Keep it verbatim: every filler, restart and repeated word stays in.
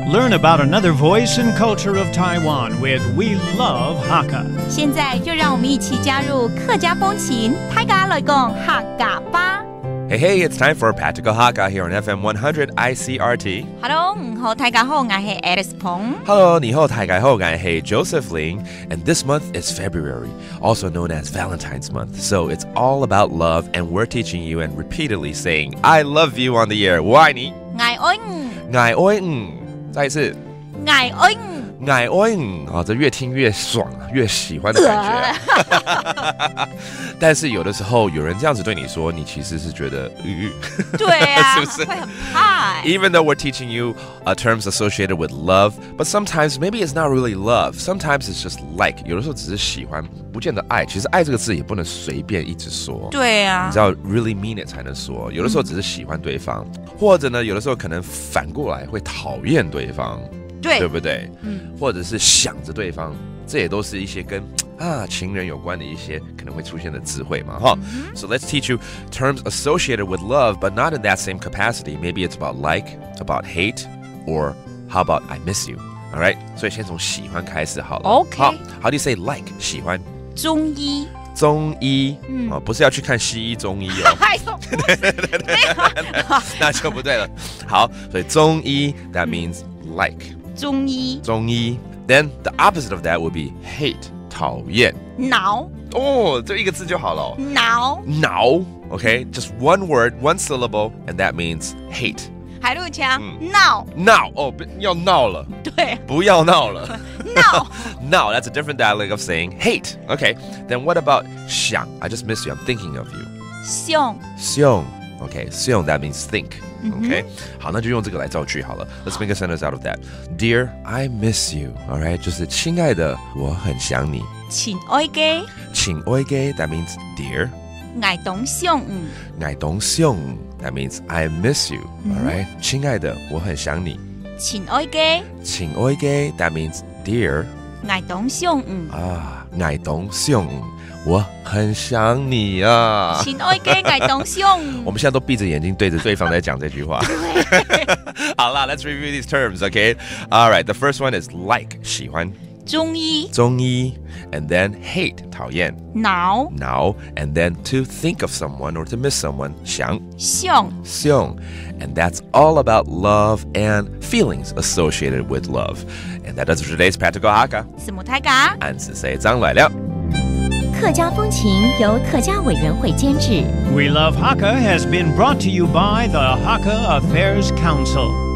Learn about another voice and culture of Taiwan with We Love Hakka. 现在就让我们一起加入客家风情，大家来讲客家吧。 Hey, hey, it's time for Practical Hakka here on F M one hundred I C R T. Hello, 你好，大家好，我是 Alice Peng. Hello, 你好，大家好，我是 Joseph Ling. And this month is February, also known as Valentine's month. So it's all about love, and we're teaching you and repeatedly saying, I love you on the air. 我爱你。 我爱你。 我爱你。再一次。 我爱你。 我爱你啊，这越听越爽啊，越喜欢的感觉、啊。但是有的时候有人这样子对你说，你其实是觉得，呃、 对啊， 是不是？ 会很怕。 Even though we're teaching you uh, terms associated with love, but sometimes maybe it's not really love. Sometimes it's just like. 有的时候只是喜欢，不见得爱。其实爱这个字也不能随便一直说。 对啊， 你知道 really mean it 才能说。有的时候只是喜欢对方，嗯、或者呢，有的时候可能反过来会讨厌对方。 对， 对不对？ 嗯， 或者是想着对方，这也都是一些跟啊情人有关的一些可能会出现的智慧嘛，哈。Mm-hmm. So let's teach you terms associated with love, but not in that same capacity. Maybe it's about like, about hate, or how about I miss you? All right. 所以先从喜欢开始好了。 OK. 好 How do you say like? 喜欢。 中医。 中医， 嗯、 哦，不是要去看西医中医哦。对对对对，那就不对了。好，所以中医 that means like。 中医， 中医 Then the opposite of that would be hate, 讨厌。 恼哦，这一个字就好了。 恼恼 Okay, just one word, one syllable, and that means hate. 海陆腔，闹闹哦，要闹了。 对， 不要闹了。 闹闹 That's a different dialect of saying hate. Okay, then what about 想 I just miss you, I'm thinking of you. 想想 Okay, 想 that means think.Okay, 好，那就用这个来造句好了。Let's make a sentence out of that. Dear, I miss you. All right, 就是亲爱的，我很想你。 亲爱的， 亲爱的 that means dear. 爱东想爱东想 that means I miss you. All right, 亲爱的，我很想你。 亲爱的， 亲爱的 that means dear. 爱东想啊，爱东想。我很想你啊， 亲爱的，爱东想。 我们现在都闭着眼睛对着对方在讲这句话。好啦 let's review these terms, okay? All right, the first one is like, 喜欢。 中医， 中医 and then hate, 讨厌。 恼， 恼 and then to think of someone or to miss someone, 想。 想， 想 and that's all about love and feelings associated with love. And that does it for today's Practical Hakka. 什么大家？ 俺是谁张来了。 客家风情由客家委员会监制。 We Love Hakka has been brought to you by the Hakka Affairs Council.